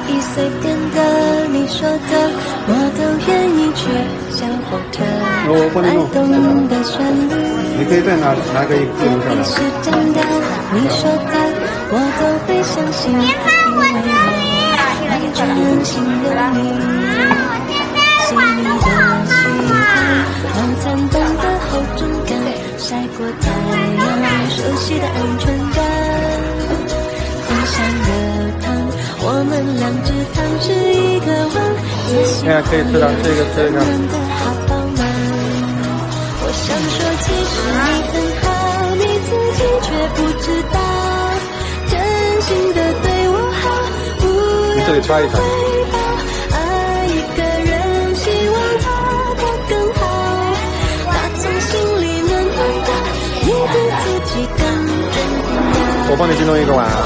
意随便的，你说的我都愿意去小火车，摆动的旋律。 你可以再拿个一个下来。 是真的，你说的我都会相信，因为我完全信任你。细腻的喜欢，好惨淡的厚重感，晒过太阳，熟悉的安全感。分享热汤，我们两只汤是一个碗，仔细可以吃到这个的好饱满。我想说，其实你很好，你自己却不知道，真心的对我好，不要求回报。爱一个人，希望他过更好，打从心里暖暖的，你比自己更重要。 我帮你去弄一个碗啊。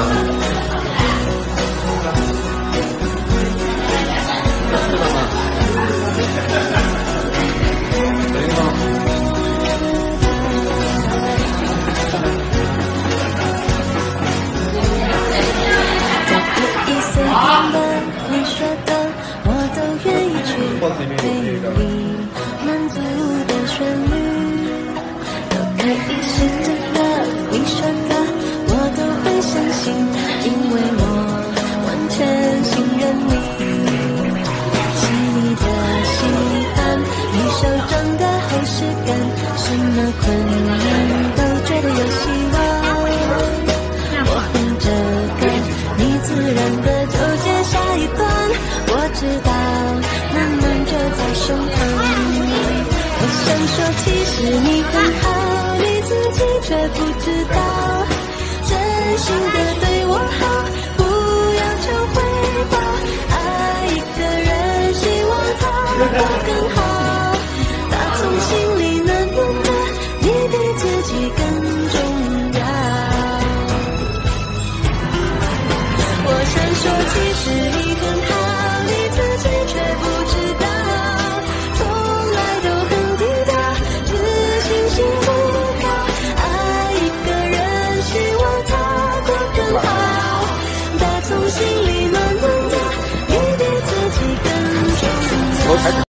你说的我都愿意去陪你，满足的旋律都可以是真的，你说的我都会相信，因为我完全信任你。细腻的喜欢，你手中的厚实感，什么困难都觉得有希望。我哼着歌，你自然的就接下一段，我知道慢慢就在胸膛。我想说，其实你很好，你自己却不知道，真心的对我好，不要求回报。爱一个人，希望他过更好，打从心里暖暖的，你比自己更重要。我想说，其实你很好，你自己却不知道，从来都很低调，自信心不高。爱一个人，希望他过更好，打从心里暖暖的，你比自己更重要。